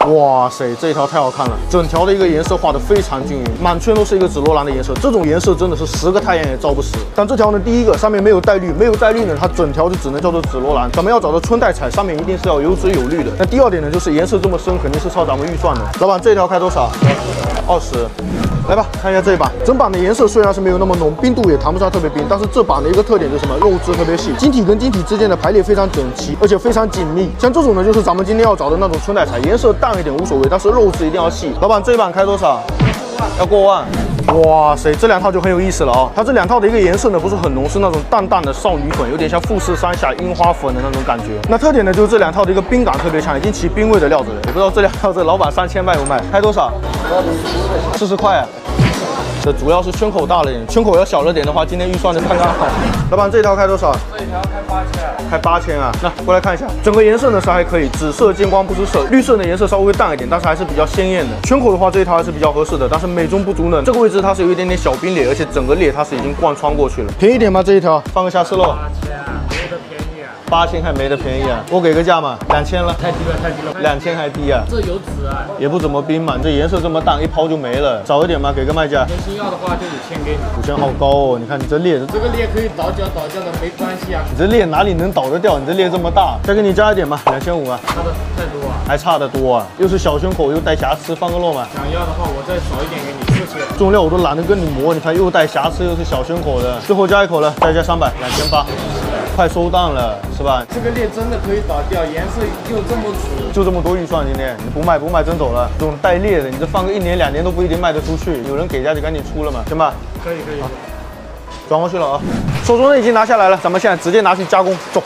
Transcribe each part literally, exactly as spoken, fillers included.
哇塞，这一条太好看了，整条的一个颜色画的非常均匀，满圈都是一个紫罗兰的颜色，这种颜色真的是十个太阳也照不死。但这条呢，第一个上面没有带绿，没有带绿呢，它整条就只能叫做紫罗兰。咱们要找到春带彩，上面一定是要有紫有绿的。那第二点呢，就是颜色这么深，肯定是超咱们预算的。老板，这条开多少？二十。来吧，看一下这一把，整版的颜色虽然是没有那么浓，冰度也谈不上特别冰，但是这版的一个特点就是什么？肉质特别细，晶体跟晶体之间的排列非常整齐，而且非常紧密。像这种呢，就是咱们今天要找的那种春带彩，颜色淡一点无所谓，但是肉质一定要细。老板，这一版开多少？要过万。哇塞，这两套就很有意思了啊！它这两套的一个颜色呢，不是很浓，是那种淡淡的少女粉，有点像富士山下樱花粉的那种感觉。那特点呢，就是这两套的一个冰感特别强，已经起冰味的料子了。也不知道这两套这老板三千卖不卖？开多少？四十块啊！这主要是胸口大了点，胸口要小了点的话，今天预算的刚刚好。老板，这一条开多少？这一条开八千。开八千啊！那过来看一下，整个颜色呢是还可以，紫色见光不失色，绿色的颜色稍微淡一点，但是还是比较鲜艳的。胸口的话，这一条还是比较合适的，但是美中不足呢。这个位置它是有一点点小冰裂，而且整个裂它是已经贯穿过去了。便宜点吗？这一条放个瑕疵漏。八千还没得便宜啊！我给个价嘛，两千了， 太低了，太低了， 两千还低啊！ 这有纸啊， 也不怎么冰嘛，这颜色这么淡，一抛就没了，少一点嘛，给个卖价。 真心要的话就五千给你， 五千好高哦！你看你这裂， 这个裂可以倒角倒掉的，没关系啊。 你这裂哪里能倒得掉？你这裂这么大，再给你加一点吧，两千五啊。 差的太多啊， 还差得多啊！又是小胸口，又带瑕疵，放个漏嘛。 想要的话我再少一点给你，四千。 这种料我都懒得跟你磨，你看又带瑕疵，又是小胸口的，最后加一口了，再加三百，两千八。快收档了，是吧？ 这个裂真的可以倒掉，颜色又这么土， 就这么多预算，今天你不卖不卖真走了。这种带裂的，你这放个一年两年都不一定卖得出去，有人给价就赶紧出了嘛，行吧？ 可以可以。 转过去了啊，手中的已经拿下来了，咱们现在直接拿去加工，走。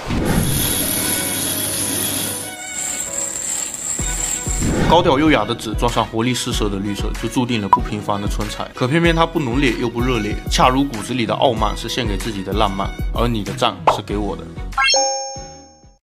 高调优雅的纸装上活力四射的绿色，就注定了不平凡的春彩。可偏偏它不浓烈又不热烈，恰如骨子里的傲慢是献给自己的浪漫，而你的赞是给我的。